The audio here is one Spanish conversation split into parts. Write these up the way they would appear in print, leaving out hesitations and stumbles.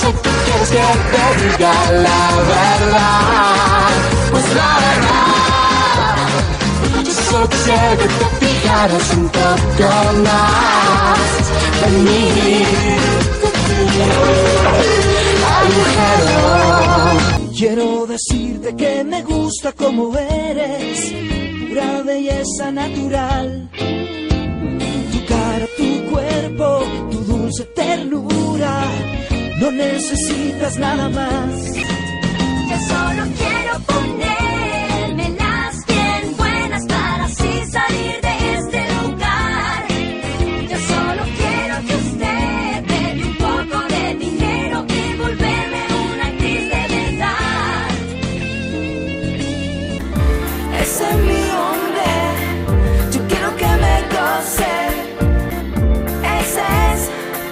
si tú quieres que te diga la verdad, pues la verdad, yo solo quisiera que te fijaras un poco más en mí. Agujero. Quiero decirte que me gusta como eres, pura belleza natural. Tu cara, tu cuerpo, tu dulce ternura, no necesitas nada más. Yo solo quiero ponérmelas bien buenas para así salir de este lugar. Yo solo quiero que usted me dé un poco de dinero y volverme una actriz de verdad. Ese es mi hombre, yo quiero que me goce. Ese es.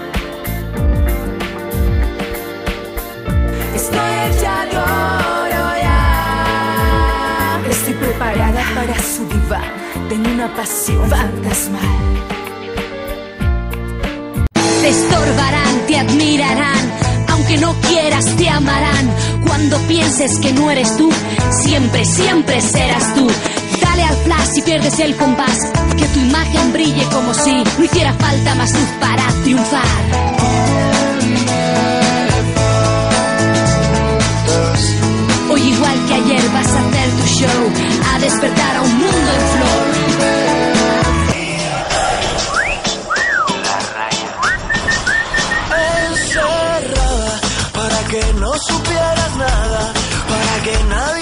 Estoy hecha de oro ya. Estoy preparada para su diván. Tengo una pasión fantasmal. Te estorbarán, te admirarán, aunque no quieras te amarán. Cuando pienses que no eres tú, siempre, siempre serás tú. Dale al flash si pierdes el compás, que tu imagen brille como si no hiciera falta más luz para triunfar. Hoy igual que ayer vas a hacer tu show, a despertar a un mundo en flor. Encerrada para que no supieras nada, para que nadie